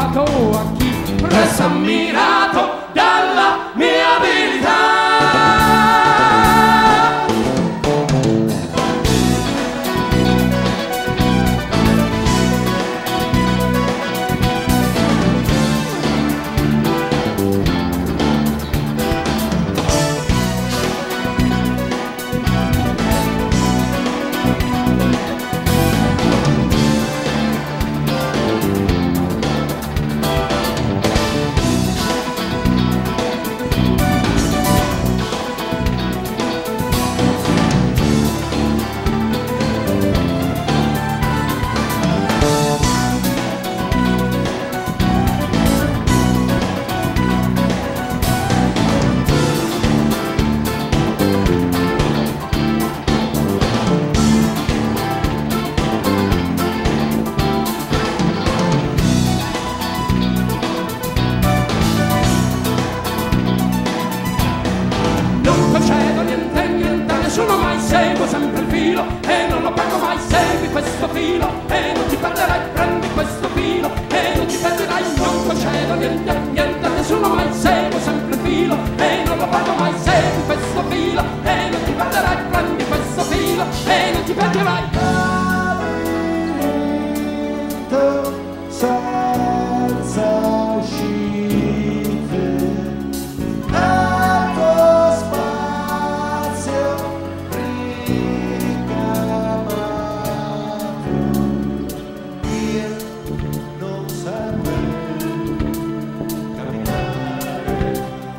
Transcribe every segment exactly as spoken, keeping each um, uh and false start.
dato a chi resta ammirato dalla mia abilità. Seguo sempre il filo e non lo perdo mai, segui questo filo e non ti perderai, prendi questo filo e non ti perderai, non concedo niente, niente a nessuno mai, seguo sempre il filo e non lo perdo mai, segui questo filo e non ti perderai, prendi questo filo e non ti perderai. Senza uscite dal tuo spazio ricamato, io non saprei camminare.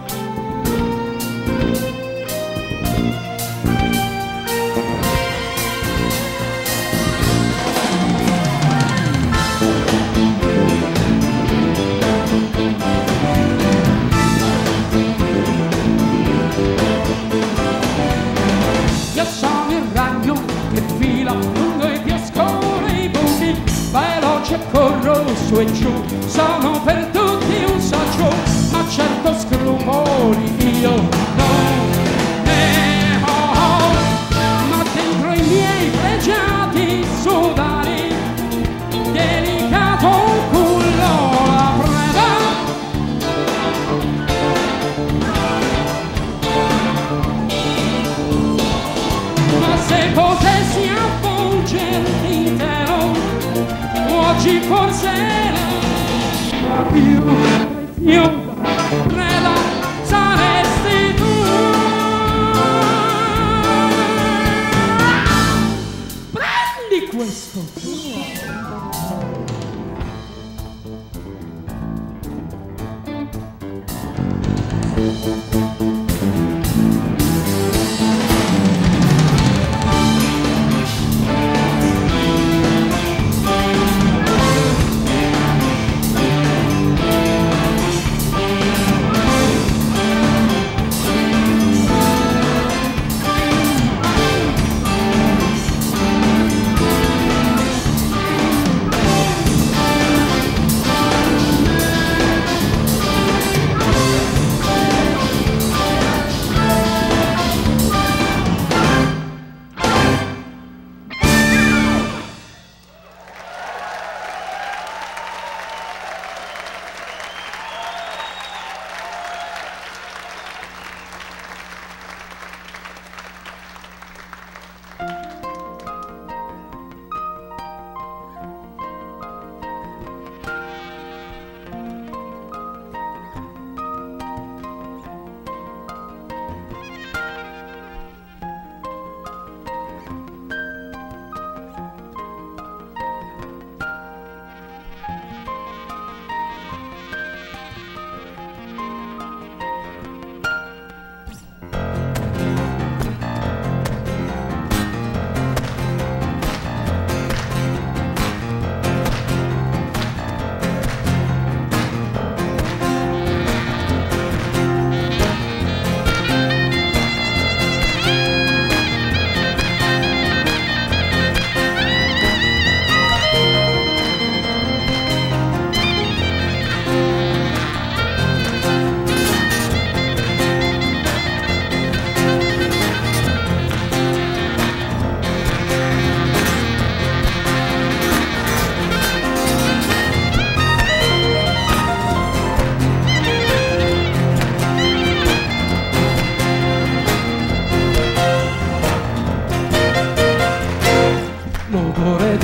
Io sono il ragno che fila lungo i fiasconi buchi, veloce corro su e giù, sono per tutti un socio, ma certo scrupoli io non ne ho, ma dentro i miei pregiati sudari, delicato cullo la preda. Ma se potessi avvolgerti intero, oggi forse la più preziosa preda saresti tu. Prendi questo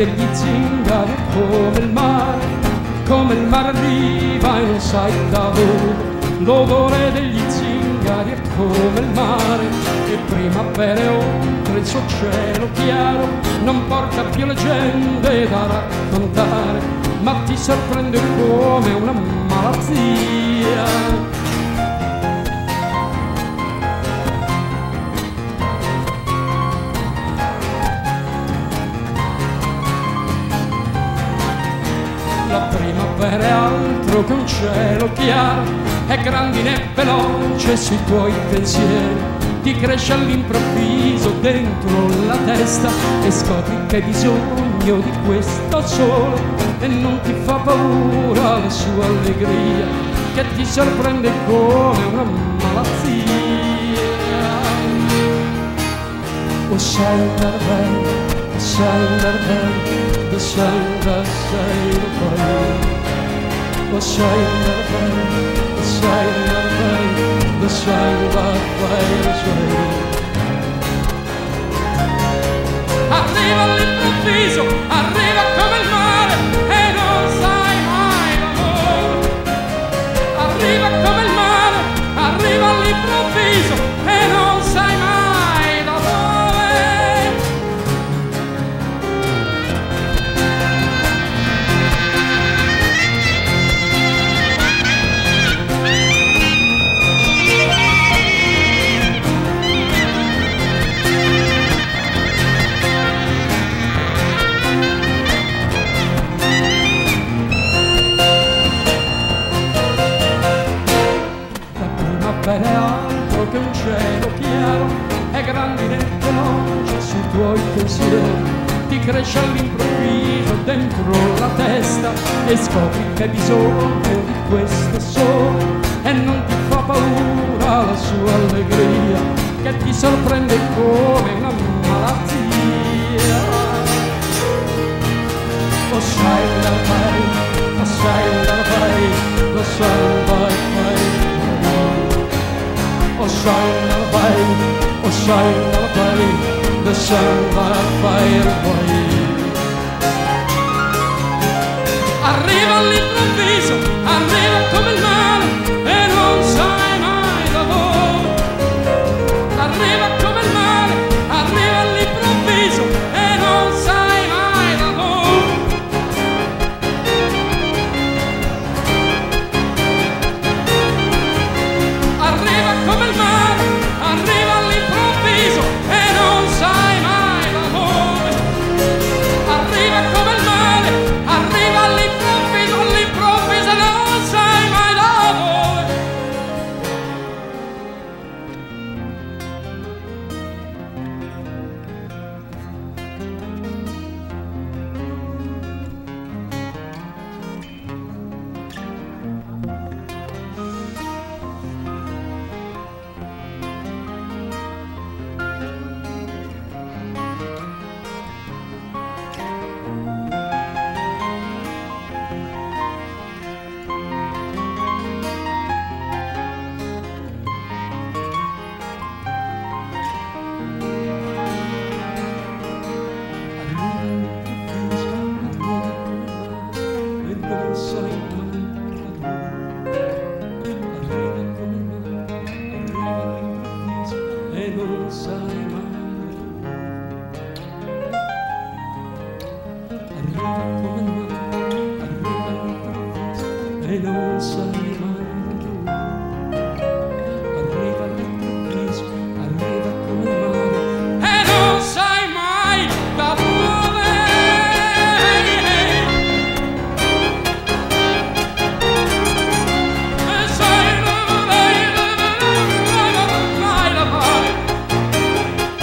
degli zingari come il mare, come il mare arriva e non sai da dove. L'odore degli zingari è come il mare che primavera oltre il suo cielo chiaro non porta più leggende da raccontare, ma ti sorprende come una malattia. La primavera è altro che un cielo chiaro, è grandine e veloce sui tuoi pensieri, ti cresce all'improvviso dentro la testa e scopri che hai bisogno di questo sole e non ti fa paura la sua allegria che ti sorprende come una malattia. Oh Santa Bella, Santa Bella, the Santa Bella, oh Santa Bella, the Santa Bella, the Santa Bella. Arriva all'improvviso, arriva come il mare e non sai mai l'amore. Arriva come il mare, arriva all'improvviso e non sai mai l'amore. È altro che un cielo chiaro, è grandine e veloce sui tuoi pensieri, ti cresce all'improvviso dentro la testa e scopri che hai bisogno di questo sole e non ti fa paura la sua allegria che ti sorprende come una malattia. Oh Santa Bella, oh Santa Bella, oh Santa Bella. Oh shine on the way, oh shine on the way, the sun that fire away. Arriva all'improvviso, arriva come il mare e non sai mai da dove. Arriva come il mare, arriva all'improvviso e non sai mai da dove. Arriva come il mare, arriva all'improvviso e non sai mai da dove. Arriva come il mare, arriva all'improvviso, all'improvviso e non sai mai da dove. E non sai mai tu. Arriva all'improvviso, arriva come il mare e non sai mai da dove. E sai mai da mai da mai.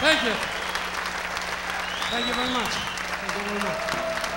Thank you. Thank you very much. Thank you very much.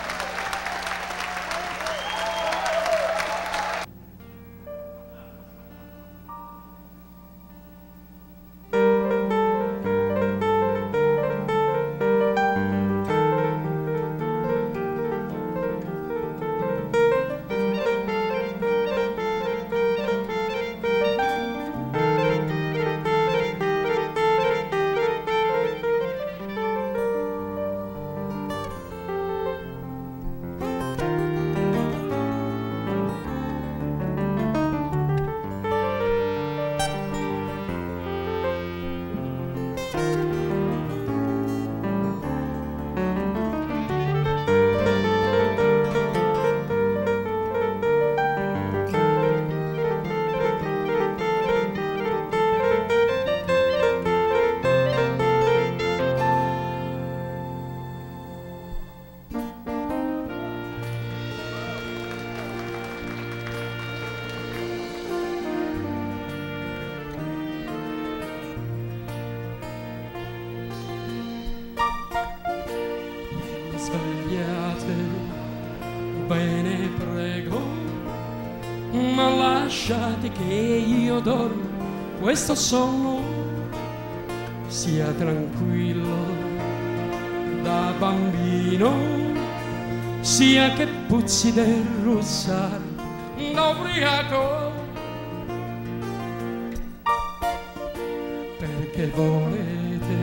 Svegliate, bene prego, ma lasciate che io dormo questo sonno, sia tranquillo da bambino, sia che puzzi del russar da ubriaco. Perché volete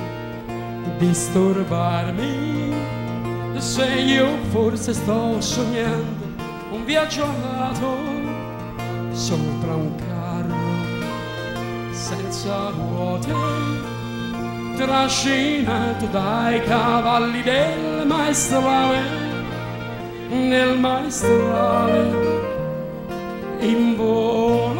disturbarmi se io forse sto sognando un viaggio amato sopra un carro senza ruote, trascinato dai cavalli del maestrale, nel maestrale in volo.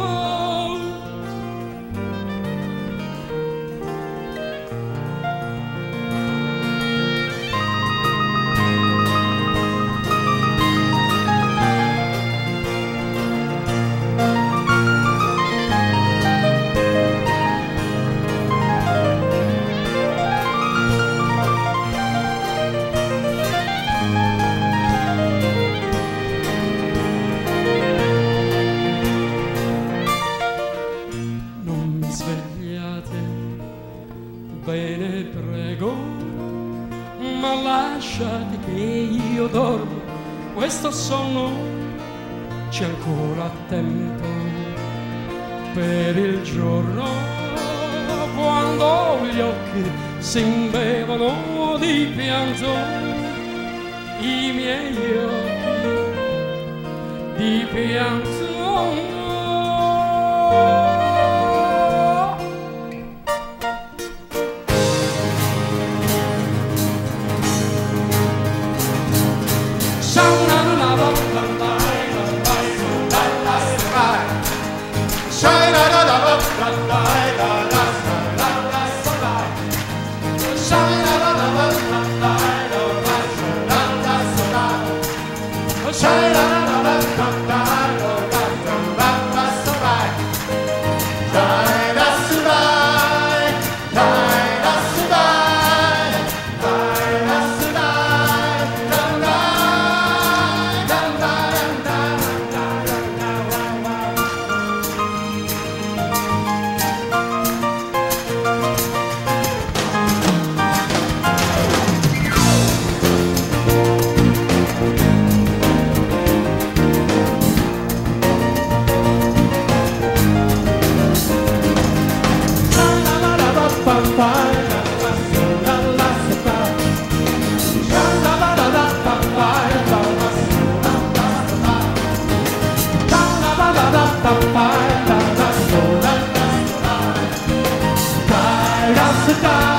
Bene prego, ma lasciate che io dormo questo sonno, c'è ancora tempo per il giorno quando gli occhi si imbevano di pianto, i miei occhi di pianto. Dai,